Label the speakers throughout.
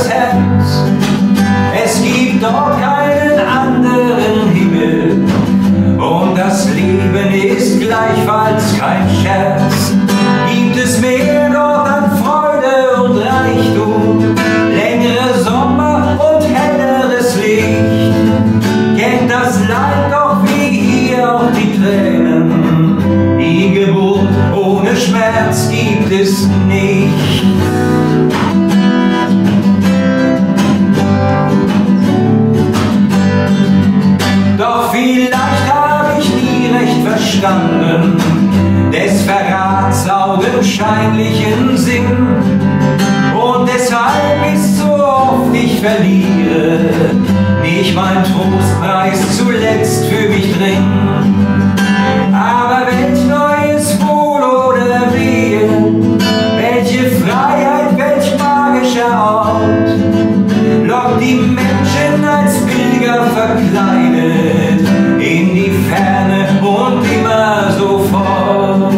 Speaker 1: das Herz. Es gibt doch keinen anderen Himmel und das Leben ist gleichfalls kein Scherz. Gibt es mehr dort an Freude und Reichtum, längere Sommer und helleres Licht? Kennt das Leid doch wie hier auch die Tränen, die Geburt ohne Schmerz gibt es nicht. Doch vielleicht habe ich nie recht verstanden des Verrats augenscheinlichen Sinn, und deshalb ist so oft ich verliere, nicht mein Trostpreis zuletzt für mich drin. Aber welch neues Wohl oder Wehe, welche Freiheit, welch magischer Ort, lockt die Menschen als Pilger verkleidet in die Ferne und immer so fort.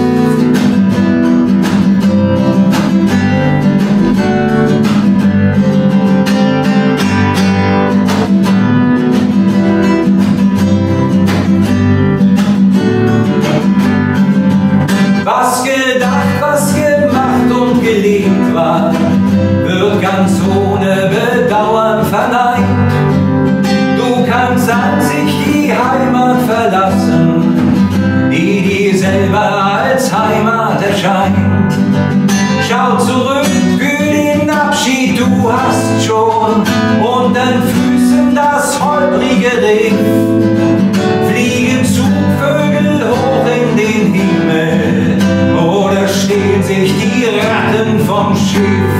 Speaker 1: Was gedacht, was gemacht und gelebt war, wird ganz ohne Bedauern verneint. Du kannst an sich die Heimat verlassen, die dir selber als Heimat erscheint. Schau zurück für den Abschied, du hast schon unter den Füßen das holprige Riff. Fliegen Zugvögel hoch in den Himmel oder stehlen sich die Ratten vom Schiff?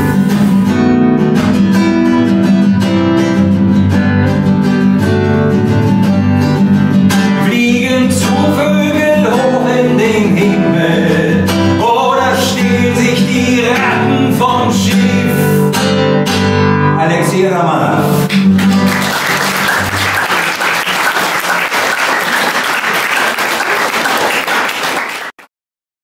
Speaker 1: Fliegen Zugvögel hoch in den Himmel oder stehlen sich die Ratten vom Schiff? Alexei Romanov.